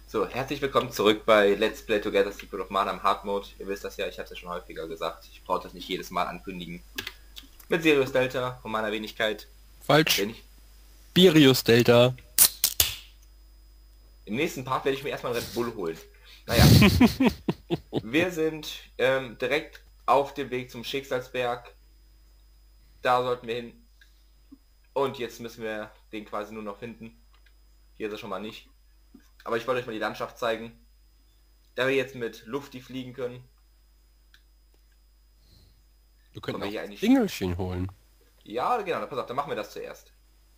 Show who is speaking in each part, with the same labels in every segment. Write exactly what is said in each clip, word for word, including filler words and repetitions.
Speaker 1: So, herzlich willkommen zurück bei Let's Play Together Secret of Mana im Hard Mode. Ihr wisst das ja, ich habe es ja schon häufiger gesagt. Ich brauche das nicht jedes Mal ankündigen. Mit Sirius Delta von meiner Wenigkeit.
Speaker 2: Falsch.
Speaker 1: Bin ich.
Speaker 2: Birius Delta.
Speaker 1: Im nächsten Part werde ich mir erstmal einen Red Bull holen. Naja. Wir sind ähm, direkt auf dem Weg zum Schicksalsberg. Da sollten wir hin. Und jetzt müssen wir den quasi nur noch finden. Hier ist er schon mal nicht. Aber ich wollte euch mal die Landschaft zeigen. Da wir jetzt mit Lufti fliegen können.
Speaker 2: Wir können
Speaker 1: wir
Speaker 2: auch
Speaker 1: hier eigentlich...
Speaker 2: Dingelchen holen.
Speaker 1: Ja, genau, pass auf, dann machen wir das zuerst.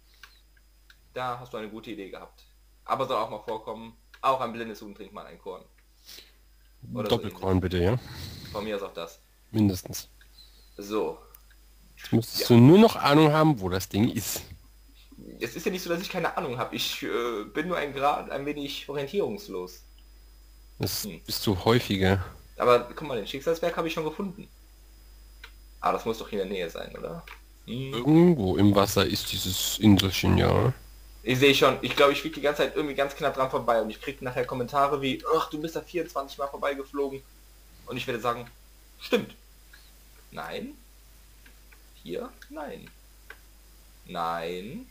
Speaker 1: Da hast du eine gute Idee gehabt. Aber soll auch mal vorkommen, auch ein blindes Huhn trinkt mal ein Korn. Oder
Speaker 2: Doppelkorn
Speaker 1: so
Speaker 2: bitte, ja?
Speaker 1: Von mir ist auch das.
Speaker 2: Mindestens.
Speaker 1: So.
Speaker 2: Jetzt müsstest
Speaker 1: Ja.
Speaker 2: du nur noch Ahnung haben, wo das Ding ist.
Speaker 1: Es ist ja nicht so, dass ich keine Ahnung habe. Ich äh, bin nur ein Grad ein wenig orientierungslos.
Speaker 2: Das
Speaker 1: Hm.
Speaker 2: bist du häufiger.
Speaker 1: Aber guck mal, den Schicksalsberg habe ich schon gefunden. Ah, das muss doch hier in der Nähe sein, oder? Hm.
Speaker 2: Irgendwo im Wasser ist dieses Inselchen, ja.
Speaker 1: Ich sehe schon, ich glaube, ich fliege die ganze Zeit irgendwie ganz knapp dran vorbei und ich kriege nachher Kommentare wie, ach, du bist da vierundzwanzig Mal vorbeigeflogen. Und ich werde sagen, stimmt. Nein. Hier? Nein. Nein.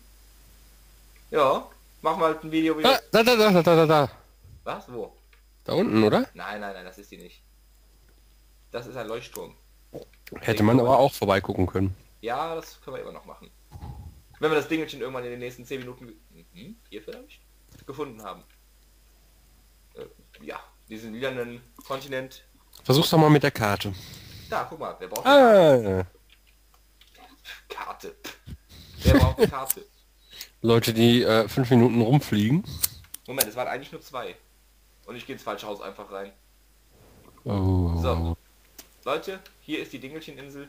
Speaker 1: Ja, machen wir halt ein Video wieder.
Speaker 2: Ah, da, da, da, da, da, da.
Speaker 1: Was? Wo?
Speaker 2: Da unten, oder?
Speaker 1: Nein, nein, nein, das ist die nicht. Das ist ein Leuchtturm.
Speaker 2: Hätte man aber auch vorbeigucken können.
Speaker 1: Ja, das können wir immer noch machen. Wenn wir das Dingelchen irgendwann in den nächsten zehn Minuten mhm, hier vielleicht gefunden haben. Äh, ja, diesen lilanen Kontinent.
Speaker 2: Versuch's doch mal mit der Karte.
Speaker 1: Da, guck mal, wer braucht
Speaker 2: Ah,
Speaker 1: Karte? Wer braucht eine Karte?
Speaker 2: Leute, die äh, fünf Minuten rumfliegen.
Speaker 1: Moment, es waren eigentlich nur zwei. Und ich gehe ins falsche Haus einfach rein.
Speaker 2: Oh.
Speaker 1: So. Leute, hier ist die Dingelcheninsel.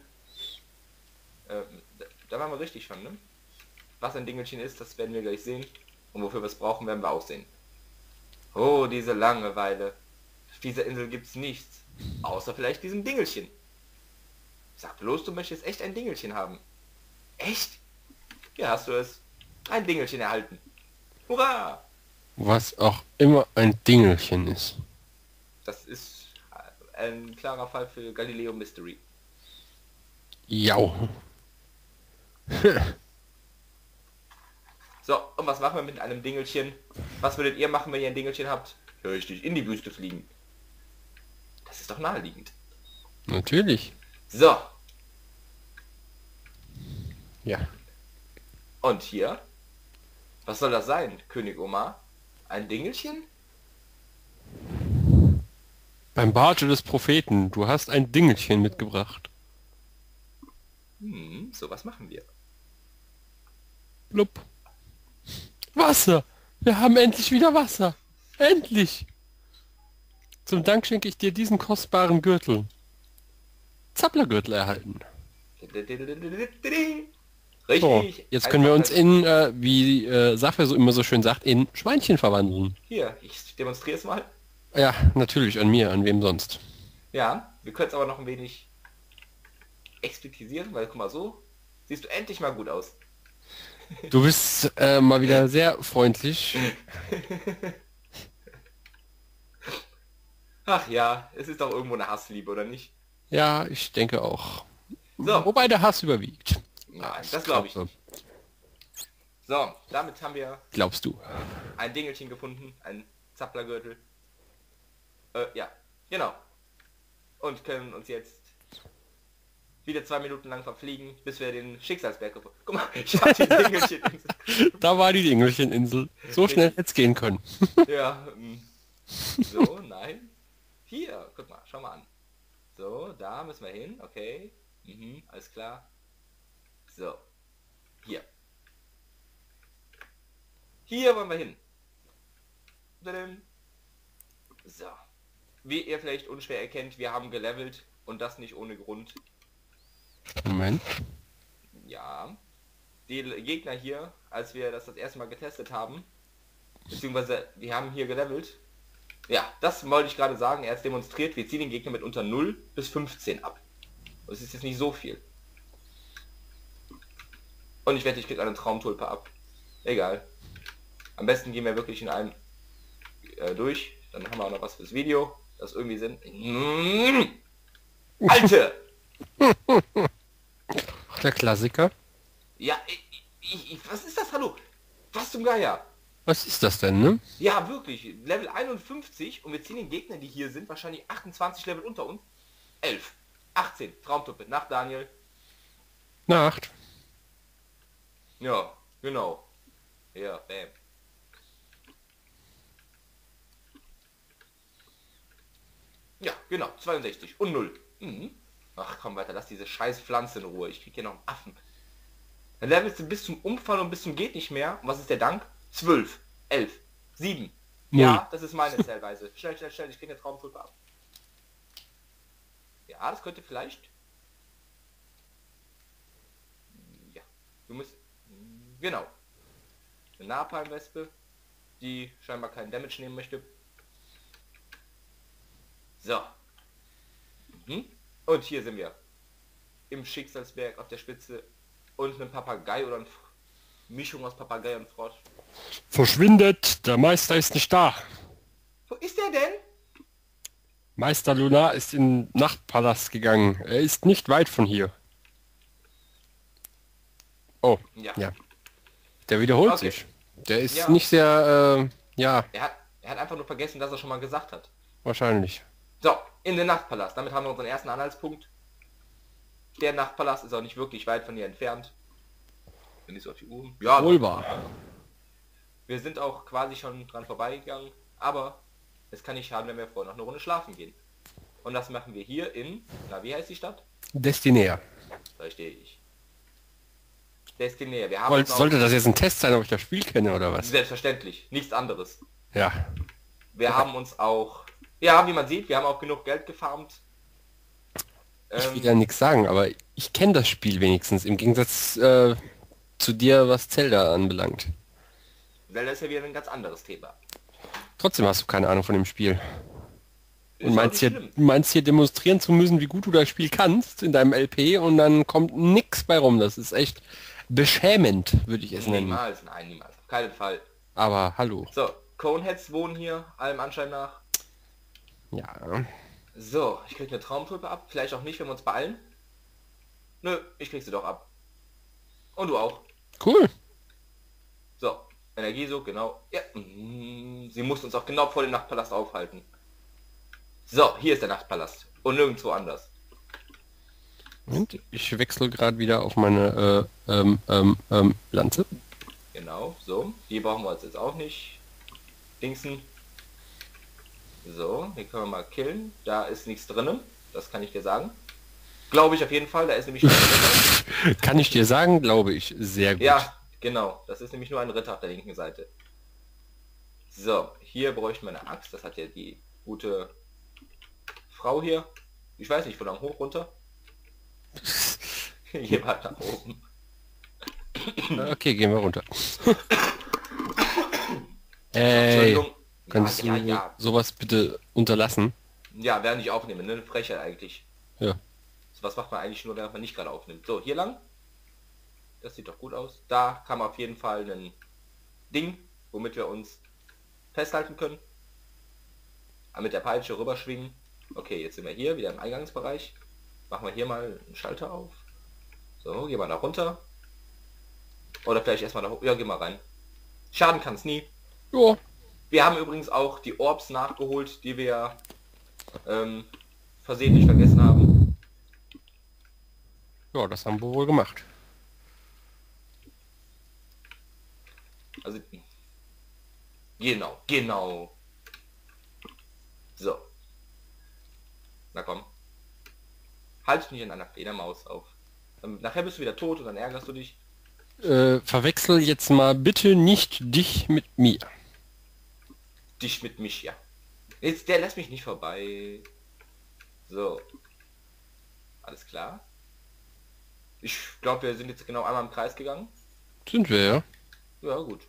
Speaker 1: Äh, da, da waren wir richtig schon, ne? Was ein Dingelchen ist, das werden wir gleich sehen. Und wofür wir es brauchen, werden wir auch sehen. Oh, diese Langeweile. Auf dieser Insel gibt's nichts. Außer vielleicht diesem Dingelchen. Sag bloß, du möchtest echt ein Dingelchen haben. Echt? Hier hast du es. Ein Dingelchen erhalten. Hurra!
Speaker 2: Was auch immer ein Dingelchen ist.
Speaker 1: Das ist ein klarer Fall für Galileo Mystery.
Speaker 2: Jau.
Speaker 1: So, und was machen wir mit einem Dingelchen? Was würdet ihr machen, wenn ihr ein Dingelchen habt? Richtig, in die Wüste fliegen. Das ist doch naheliegend.
Speaker 2: Natürlich.
Speaker 1: So,
Speaker 2: Ja.
Speaker 1: und hier? Was soll das sein, König Omar? Ein Dingelchen?
Speaker 2: Beim Barte des Propheten, du hast ein Dingelchen mitgebracht.
Speaker 1: Hm, so was machen wir.
Speaker 2: Blub. Wasser! Wir haben endlich wieder Wasser! Endlich! Zum Dank schenke ich dir diesen kostbaren Gürtel. Zapplergürtel erhalten.
Speaker 1: Richtig.
Speaker 2: So, jetzt können wir uns
Speaker 1: Einfach
Speaker 2: in, äh, wie äh, Safa so immer so schön sagt, in Schweinchen verwandeln.
Speaker 1: hier, ich demonstriere es mal.
Speaker 2: Ja, natürlich, an mir, an wem sonst.
Speaker 1: Ja, wir können es aber noch ein wenig explizitieren, weil guck mal so, siehst du endlich mal gut aus.
Speaker 2: Du bist äh, mal wieder sehr freundlich.
Speaker 1: Ach ja, es ist doch irgendwo eine Hassliebe, oder nicht?
Speaker 2: Ja, ich denke auch.
Speaker 1: So.
Speaker 2: Wobei der Hass überwiegt.
Speaker 1: Nein, das glaube ich nicht. So, damit haben wir
Speaker 2: Glaubst du?
Speaker 1: ein Dingelchen gefunden, ein Zapplergürtel. Äh, ja, genau. Und können uns jetzt wieder zwei Minuten lang verfliegen, bis wir den Schicksalsberg gefunden. Guck mal, ich habe die Dingelcheninsel.
Speaker 2: Da war die Dingelcheninsel. So schnell hätte es gehen können.
Speaker 1: Ja, ähm, so, nein. Hier, guck mal, schau mal an. So, da müssen wir hin, okay. Mhm, alles klar. So, hier. Hier wollen wir hin. Tadam. So. Wie ihr vielleicht unschwer erkennt, wir haben gelevelt und das nicht ohne Grund.
Speaker 2: Moment.
Speaker 1: Ja. Die Gegner hier, als wir das das erste Mal getestet haben, beziehungsweise die haben hier gelevelt. Ja, das wollte ich gerade sagen. Er hat demonstriert, wir ziehen den Gegner mit unter null bis fünfzehn ab. Das ist jetzt nicht so viel. Und ich wette, ich krieg eine Traumtulpe ab. Egal. Am besten gehen wir wirklich in einen äh, durch. Dann haben wir auch noch was fürs Video. Das irgendwie sind... Mmh. Alte!
Speaker 2: Der Klassiker.
Speaker 1: Ja, ich, ich, ich, was ist das? Hallo? Was zum Geier?
Speaker 2: Was ist das denn, ne?
Speaker 1: Ja, wirklich. Level einundfünfzig und wir ziehen den Gegner, die hier sind, wahrscheinlich achtundzwanzig Level unter uns. elf. achtzehn. Traumtruppe. Nach Daniel.
Speaker 2: Nacht.
Speaker 1: Ja, genau. Ja, bam. Ja, genau. zweiundsechzig und null. Mhm. Ach komm weiter, lass diese scheiß Pflanze in Ruhe. Ich krieg hier noch einen Affen. Dann levelst du bis zum Umfall und bis zum geht nicht mehr. Und was ist der Dank? zwölf, elf, sieben.
Speaker 2: Null.
Speaker 1: Ja, das ist meine Zählweise. Schnell, schnell, schnell, ich krieg eine Traumtruppe ab. Ja, das könnte vielleicht... Ja, du musst... Genau. Eine Napalm-Wespe, die scheinbar keinen Damage nehmen möchte. So. Mhm. Und hier sind wir. Im Schicksalsberg auf der Spitze. Und ein Papagei oder eine Mischung aus Papagei und Frosch.
Speaker 2: Verschwindet, der Meister ist nicht da.
Speaker 1: Wo ist der denn?
Speaker 2: Meister Lunar ist in den Nachtpalast gegangen. Er ist nicht weit von hier. Oh,
Speaker 1: Ja.
Speaker 2: ja. Der wiederholt
Speaker 1: Okay.
Speaker 2: sich. Der ist
Speaker 1: Ja.
Speaker 2: nicht sehr, äh, ja,
Speaker 1: Er hat, er hat einfach nur vergessen, dass er schon mal gesagt hat.
Speaker 2: wahrscheinlich.
Speaker 1: So, in den Nachtpalast. Damit haben wir unseren ersten Anhaltspunkt. Der Nachtpalast ist auch nicht wirklich weit von hier entfernt. Wenn ich so auf die Uhr... Ja,
Speaker 2: Wohl wahr.
Speaker 1: wir sind auch quasi schon dran vorbeigegangen. Aber es kann nicht schaden, wenn wir vorher noch eine Runde schlafen gehen. Und das machen wir hier in... Na, wie heißt die Stadt?
Speaker 2: Destinea.
Speaker 1: Richtig. Destinea. Wir haben
Speaker 2: Woll-
Speaker 1: uns auch-
Speaker 2: Sollte das jetzt ein Test sein, ob ich das Spiel kenne oder was?
Speaker 1: Selbstverständlich. Nichts anderes.
Speaker 2: Ja.
Speaker 1: Wir haben uns auch... Ja, wie man sieht, wir haben auch genug Geld gefarmt.
Speaker 2: Ich will
Speaker 1: Ähm,
Speaker 2: ja nichts sagen, aber ich kenne das Spiel wenigstens, im Gegensatz äh, zu dir, was Zelda anbelangt.
Speaker 1: Zelda ist ja wieder ein ganz anderes Thema.
Speaker 2: Trotzdem hast du keine Ahnung von dem Spiel.
Speaker 1: Ist
Speaker 2: Und
Speaker 1: auch
Speaker 2: meinst
Speaker 1: nicht
Speaker 2: hier,
Speaker 1: schlimm.
Speaker 2: meinst hier demonstrieren zu müssen, wie gut du das Spiel kannst in deinem L P und dann kommt nix bei rum. Das ist echt beschämend, würde ich es nennen.
Speaker 1: Niemals, nein, niemals. Auf keinen Fall.
Speaker 2: Aber hallo.
Speaker 1: So, Coneheads wohnen hier, allem Anschein nach.
Speaker 2: Ja.
Speaker 1: So, ich krieg eine Traumtulpe ab. Vielleicht auch nicht, wenn wir uns beeilen. Nö, ich krieg sie doch ab. Und du auch.
Speaker 2: Cool.
Speaker 1: So, Energie so, genau. Ja, mm, sie muss uns auch genau vor dem Nachtpalast aufhalten. So, hier ist der Nachtpalast. Und nirgendwo anders.
Speaker 2: Und ich wechsle gerade wieder auf meine äh, ähm, ähm, ähm, Lanze.
Speaker 1: Genau, so. Die brauchen wir uns jetzt auch nicht. Dingsen. So, hier können wir mal killen. Da ist nichts drinnen. Das kann ich dir sagen. Glaube ich auf jeden Fall. Da ist nämlich nur ein Ritter.
Speaker 2: Kann ich dir sagen, glaube ich, sehr gut.
Speaker 1: Ja, genau. Das ist nämlich nur ein Ritter auf der linken Seite. So, hier bräuchten wir eine Axt. Das hat ja die gute Frau hier. Ich weiß nicht, von lang hoch runter. Hier war nach oben.
Speaker 2: Okay, gehen wir runter. Ey,
Speaker 1: Entschuldigung.
Speaker 2: könntest
Speaker 1: Ja,
Speaker 2: du
Speaker 1: ja, ja.
Speaker 2: sowas bitte unterlassen?
Speaker 1: Ja, werde ich aufnehmen. Ne? Eine Frechheit eigentlich.
Speaker 2: Ja.
Speaker 1: So was macht man eigentlich nur, wenn man nicht gerade aufnimmt. So, hier lang. Das sieht doch gut aus. Da kam auf jeden Fall ein Ding, womit wir uns festhalten können. Aber mit der Peitsche rüberschwingen. Okay, jetzt sind wir hier wieder im Eingangsbereich. Machen wir hier mal einen Schalter auf. So, gehen wir da runter. Oder vielleicht erstmal da hoch. Ja, geh mal rein. Schaden kann es nie.
Speaker 2: Ja.
Speaker 1: Wir haben übrigens auch die Orbs nachgeholt, die wir ähm, versehentlich vergessen haben.
Speaker 2: Ja, das haben wir wohl gemacht.
Speaker 1: Also, genau, genau. So. Na komm. Halt dich nicht in einer Fledermaus auf. Ähm, nachher bist du wieder tot und dann ärgerst du dich.
Speaker 2: Äh, verwechsel jetzt mal bitte nicht dich mit mir.
Speaker 1: Dich mit mich, ja. Jetzt, der lässt mich nicht vorbei. So. Alles klar. Ich glaube, wir sind jetzt genau einmal im Kreis gegangen.
Speaker 2: Sind wir, ja?
Speaker 1: Ja, gut.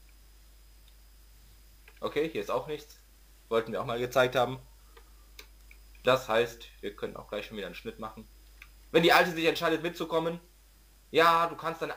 Speaker 1: Okay, hier ist auch nichts. Wollten wir auch mal gezeigt haben. Das heißt, wir können auch gleich schon wieder einen Schnitt machen. Wenn die Alte sich entscheidet mitzukommen, ja, du kannst dann...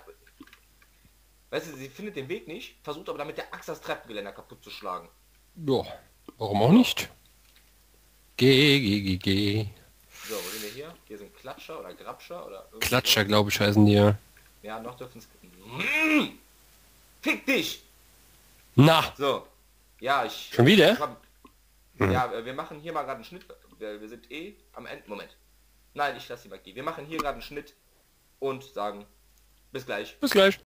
Speaker 1: Weißt du, sie findet den Weg nicht, versucht aber damit der Axt das Treppengeländer kaputt zu schlagen.
Speaker 2: Ja. Warum auch nicht? Geh, geh, geh, geh.
Speaker 1: So, wo sind wir hier? Hier sind Klatscher oder Grabscher oder irgendwie
Speaker 2: Klatscher,
Speaker 1: so.
Speaker 2: glaube ich, heißen die ja.
Speaker 1: Ja, noch dürfen es... Mmh! Fick dich!
Speaker 2: Na,
Speaker 1: So. Ja, ich...
Speaker 2: schon wieder?
Speaker 1: Ich hab, ja, wir machen hier mal gerade einen Schnitt. Wir, wir sind eh am Ende. Moment. Nein, ich lasse die Magie. Wir machen hier gerade einen Schnitt und sagen bis gleich.
Speaker 2: Bis gleich.